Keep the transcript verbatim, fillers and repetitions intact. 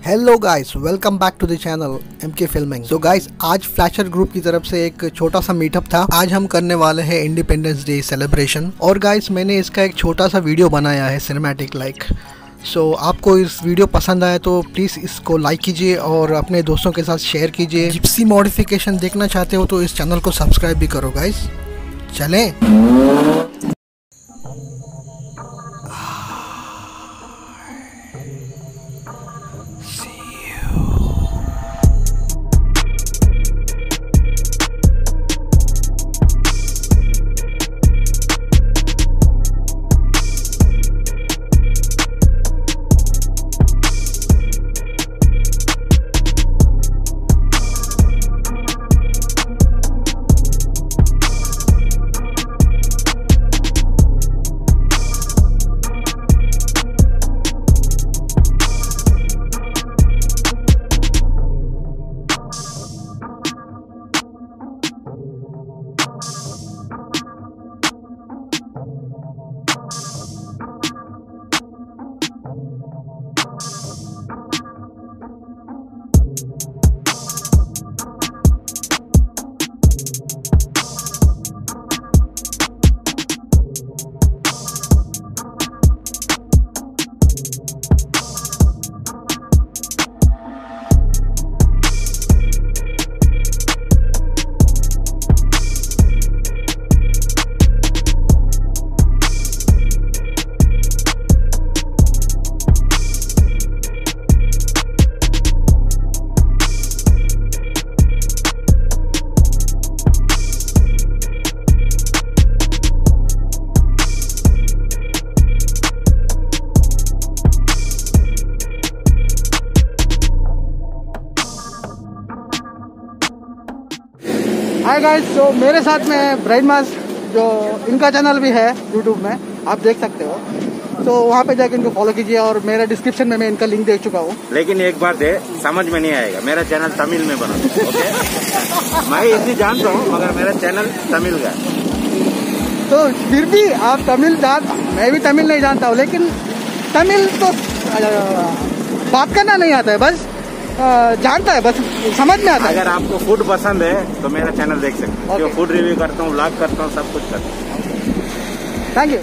Hello guys, welcome back to the channel M K filming. तो guys, आज flasher group की तरफ से एक छोटा सा मीटअप था। आज हम करने वाले हैं इंडिपेंडेंस डे सेलिब्रेशन। और गाइस, मैंने इसका एक छोटा सा वीडियो बनाया है सिनेमैटिक लाइक। सो आपको इस वीडियो पसंद आए तो प्लीज़ इसको लाइक कीजिए और अपने दोस्तों के साथ शेयर कीजिए। जिप्सी मॉडिफिकेशन देखना चाहते हो तो इस चैनल को सब्सक्राइब भी करो गाइस। चलें। हाय गाइस, तो मेरे साथ में ब्राइट मास, जो इनका चैनल भी है यूट्यूब में, आप देख सकते हो। तो वहाँ पे जाके इनको फॉलो कीजिए और मेरा डिस्क्रिप्शन में मैं इनका लिंक दे चुका हूँ। लेकिन एक बात है, समझ में नहीं आएगा, मेरा चैनल तमिल में बना। ओके, मैं इतनी जानता हूँ मगर मेरा चैनल तमिल का। तो फिर भी आप तमिल जान, मैं भी तमिल नहीं जानता हूँ, लेकिन तमिल तो बात करना नहीं आता है, बस जानता है, बस समझ में आता है। अगर आपको फूड पसंद है तो मेरा चैनल देख सकते हैं। okay. फूड रिव्यू करता हूँ, व्लॉग करता हूँ, सब कुछ करता हूँ। Thank you.